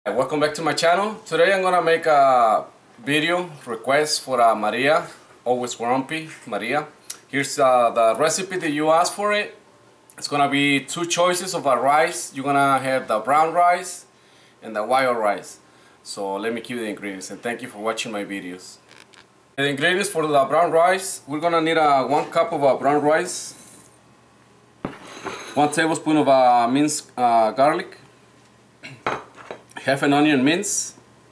Welcome back to my channel. Today I'm gonna make a video request for Maria, always grumpy Maria. Here's the recipe that you asked for it. It's gonna be two choices of a rice. You're gonna have the brown rice and the white rice. So let me give you the ingredients, and thank you for watching my videos. The ingredients for the brown rice, we're gonna need 1 cup of brown rice, 1 tablespoon of minced garlic, half an onion minced,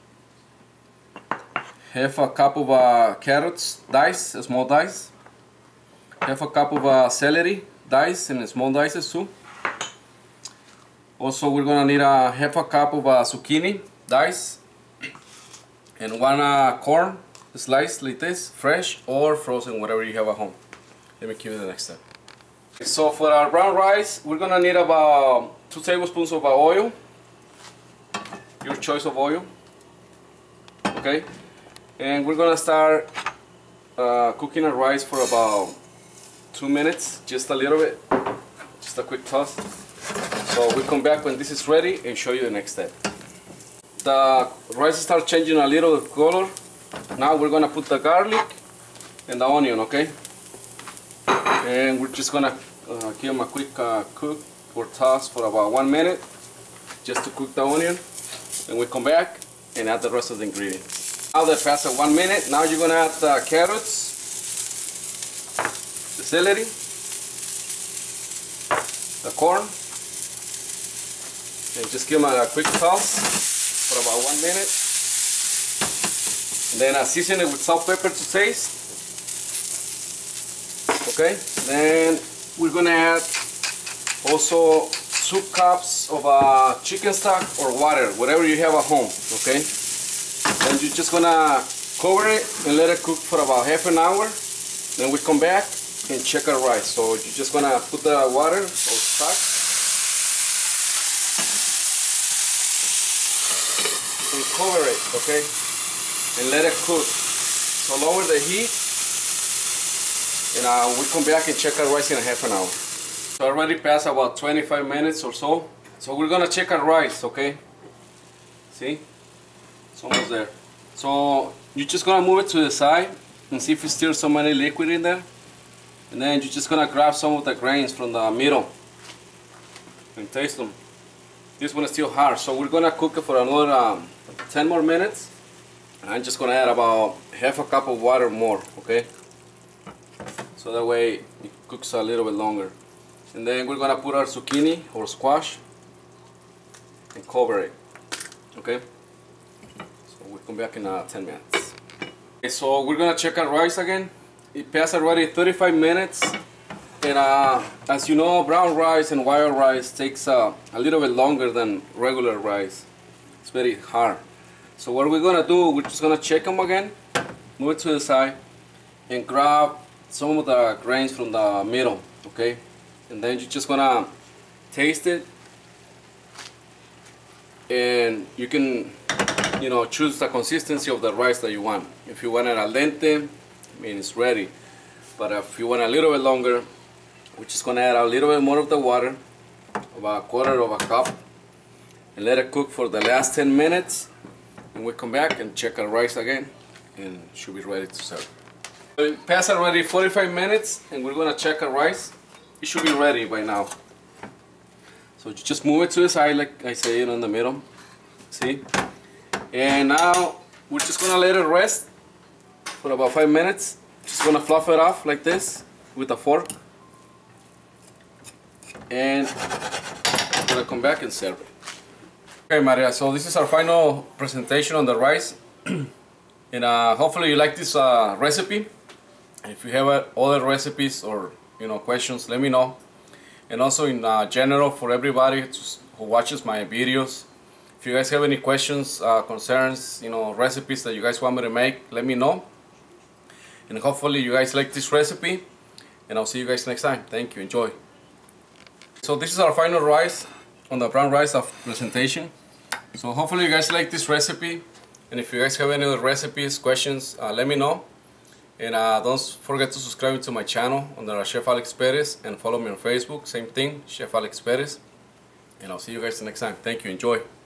half a cup of carrots diced, small dice, half a cup of celery diced in small dices too. Also we're gonna need half a cup of zucchini diced, and 1 corn sliced like this, fresh or frozen, whatever you have at home. Let me give you the next step. So for our brown rice, we're gonna need about 2 tablespoons of oil, your choice of oil, okay? And we're gonna start cooking our rice for about 2 minutes, just a little bit, just a quick toss. So we'll come back when this is ready and show you the next step. The rice starts changing a little color. Now we're gonna put the garlic and the onion, okay? And we're just gonna give them a quick cook or toss for about 1 minute, just to cook the onion. And we come back and add the rest of the ingredients. Now that passed 1 minute, now you're gonna add the carrots, the celery, the corn, and just give them a quick toss for about 1 minute. And then season it with salt, pepper to taste. Okay, then we're gonna add also 2 cups of chicken stock or water, whatever you have at home, okay? Then you're just gonna cover it and let it cook for about half an hour. Then we come back and check our rice. So you're just gonna put the water or stock and cover it, okay? And let it cook. So lower the heat, and we come back and check our rice in a half an hour. So already passed about 25 minutes or so. So we're gonna check our rice, okay? See? It's almost there. So you're just gonna move it to the side and see if it's still some any liquid in there. And then you're just gonna grab some of the grains from the middle and taste them. This one is still hard, so we're gonna cook it for another 10 more minutes. And I'm just gonna add about half a cup of water more, okay? So that way it cooks a little bit longer. And then we're gonna put our zucchini or squash and cover it, okay? So we'll come back in 10 minutes. Okay, so we're gonna check our rice again. It passed already 35 minutes. And as you know, brown rice and white rice takes a little bit longer than regular rice. It's very hard. So what we're gonna do, we're just gonna check them again, move it to the side, and grab some of the grains from the middle, okay? And then you're just gonna taste it, and you can, choose the consistency of the rice that you want. If you want it al dente, I mean it's ready. But if you want a little bit longer, we're just gonna add a little bit more of the water, about 1/4 of a cup, and let it cook for the last 10 minutes. And we come back and check our rice again, and it should be ready to serve. It passed already 45 minutes, and we're gonna check our rice. It should be ready by now. So you just move it to the side, like I say, in the middle. See? And now we're just gonna let it rest for about 5 minutes. Just gonna fluff it off like this with a fork, and we're gonna come back and serve it. Okay, Maria, so this is our final presentation on the rice. And hopefully you like this recipe. If you have other recipes or questions, let me know. And also in general, for everybody who watches my videos, if you guys have any questions, concerns, recipes that you guys want me to make, let me know. And hopefully you guys like this recipe, and I'll see you guys next time. Thank you. Enjoy. So this is our final rice on the brown rice of presentation. So hopefully you guys like this recipe, and if you guys have any other recipes, questions, let me know. And don't forget to subscribe to my channel under Chef Alex Perez, and follow me on Facebook, same thing, Chef Alex Perez. And I'll see you guys next time. Thank you. Enjoy.